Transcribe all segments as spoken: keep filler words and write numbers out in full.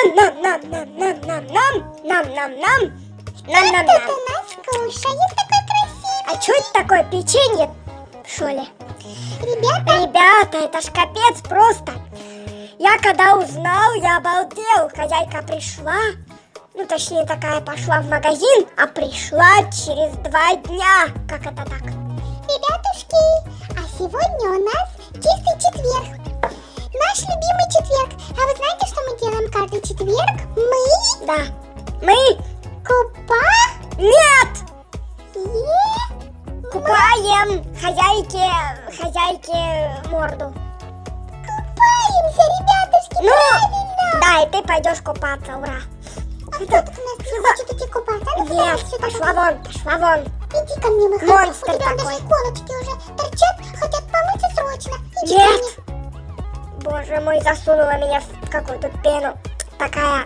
Нам-нам-нам-нам-нам-нам-нам-нам-нам. Нам-нам-нам. Это нас кушает такой красивый. А что это такое, печенье, что ли? Ребята, Ребята, это ж капец просто. Я когда узнал, я обалдел. Хозяйка пришла, ну точнее такая, пошла в магазин, а пришла через два дня. Как это так? ребятушки, а сегодня у нас чистый четверг. Наш любимый четверг. А вы знаете, что мы делаем каждый четверг? Мы Да. Мы купа... нет! Е... Купаем хозяйке, хозяйке морду. Купаемся, ребятушки, Ну, правильно. да, и ты пойдешь купаться, ура. А кто тут у нас не хочет идти купаться? А ну, Нет, вставай сюда, пошла вон, пошла вон. Иди ко мне, выходи. Монстр У тебя такой. даже иголочки уже торчат, хотят помыться срочно. Иди ко Нет! мне. Боже мой, засунула меня в какую-то пену. Такая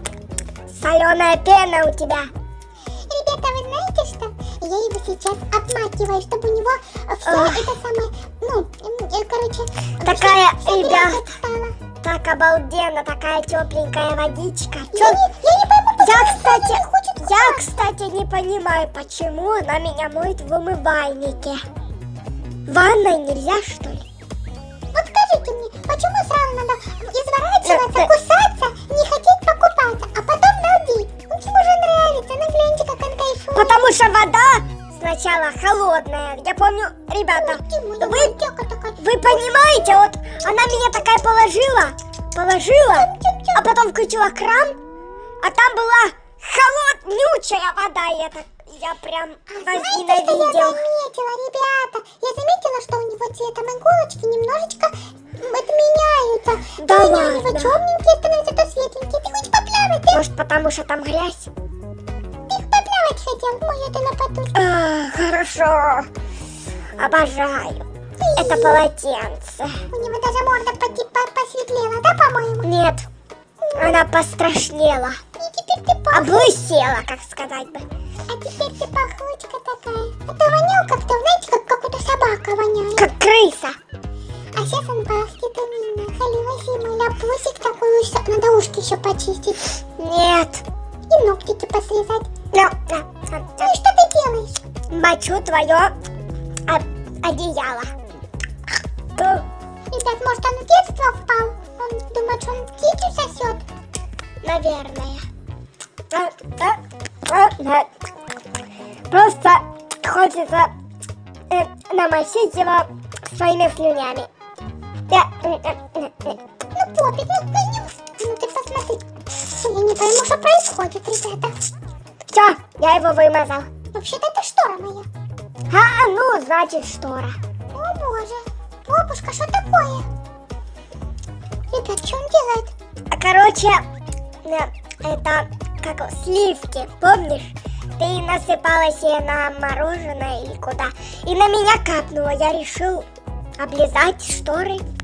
соленая пена у тебя. Ребята, вы знаете что? Я его сейчас обмакиваю, чтобы у него все Ох. это самое, ну, м, э, короче, Такая, всё ребят, грязь отстала. так обалденно, такая тепленькая водичка. Чё- Я не, я не пойму, почему Я, она кстати, не хочет я, купаться. кстати, не понимаю, почему она меня моет в умывальнике. В ванной нельзя, что ли? Вот скажите мне, почему сразу надо изворачиваться, Э, э. кусаться, не хотеть покупаться, а потом балдеть? Ну, ему же нравится, ну гляньте, как он кайфует. Потому что вода сначала холодная. Я помню, ребята, Тимуля, вы, мальчика такая. вы понимаете, вот она меня такая положила, положила, а потом включила кран, а там была холоднючая вода, и это я прям Знаете, что я возненавидел. заметила, ребята? Я заметила, что у него цветом иголочки немножечко отменяются. Да то они у ладно. него черненькие становятся, то светленькие. Ты хочешь поплавать, да? Может, потому что там грязь? Ты поплавать хотел? Ой, это на потушке. А, хорошо. Обожаю. Это полотенце. У него даже морда поти- по- посветлела, да, по-моему? Нет, она пострашнела. И теперь ты пах... Облысела, как сказать бы. А теперь ты пахучка такая. А то вонял как-то, знаете, как какая-то собака воняет. Как крыса. А сейчас он пахнет у меня. Халива зимой, пусик такой, уж надо ушки еще почистить. Нет. И ногтики посрезать. Да, да, да, Ну да. и что ты делаешь? Мочу твое о- одеяло. Ту. Ребят, может он в детство впал? Он думает, что он птицу сосет. Наверное. Да, да, да, да. Просто хочется э, намочить его своими слюнями. Да, э, э, э, э. Ну, попик, ну, ну, не уж- ну ты посмотри. Я не пойму, что происходит, ребята. Все, я его вымазал. Вообще-то это штора моя. А, ну, значит, штора. О боже. Бабушка, что такое? Ребят, что он делает? А, короче, э, это как его, сливки, помнишь? Ты насыпала себе на мороженое или куда? И на меня капнуло. Я решил облизать шторы.